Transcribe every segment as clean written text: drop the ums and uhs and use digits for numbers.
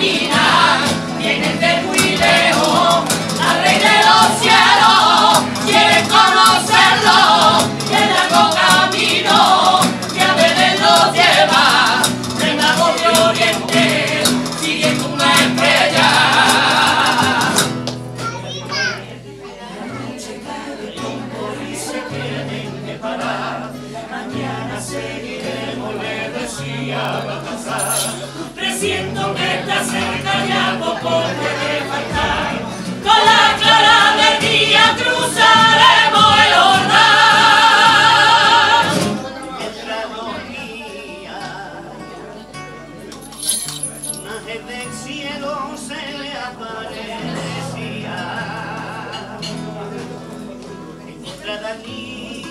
camina, vienen de muy lejos, al Rey de los cielos, quieren conocerlo, y el largo camino que a Belén los lleva, del lago de Oriente, siguiendo una estrella. Mañana seguiremos, le decía Baltasar. Presiento que está cerca, ya poco puede faltar. Con la clara del día cruzaremos el Jordán. Mientras dormía, un ángel del cielo se le aparecía. Encontrad al niño,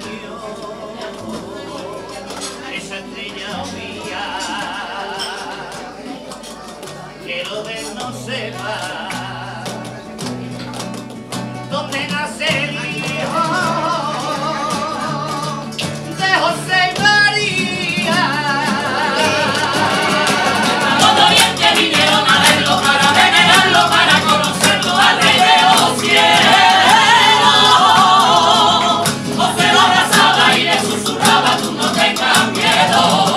esa estrella mía, quiero ver no sepa dónde nace el hijo de José y María. Los de Oriente vinieron a verlo, para venerarlo, para conocerlo, al Rey de los cielos. José lo abrazaba y le susurraba, tú no tengas miedo.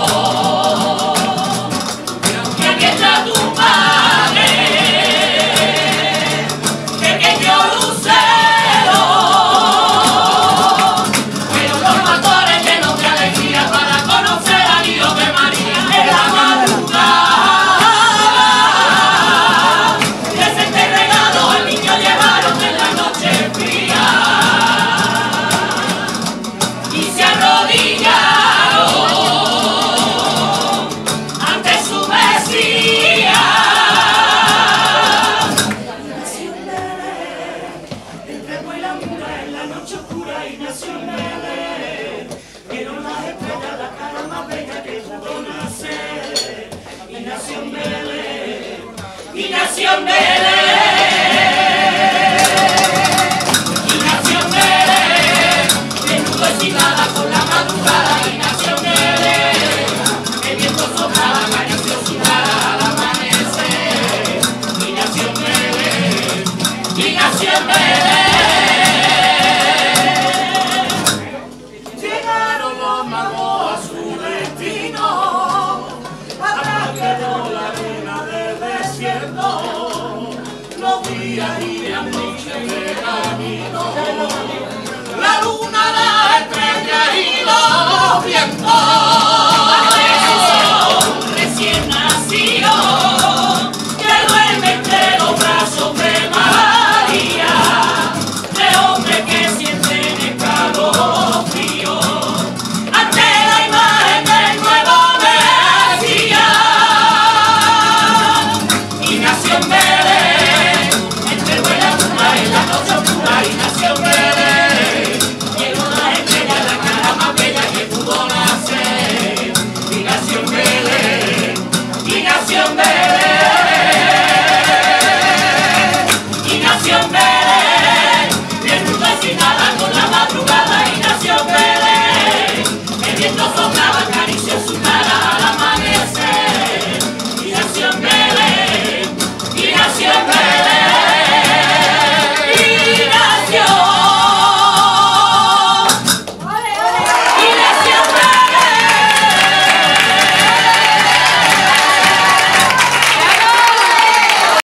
Nació Belén,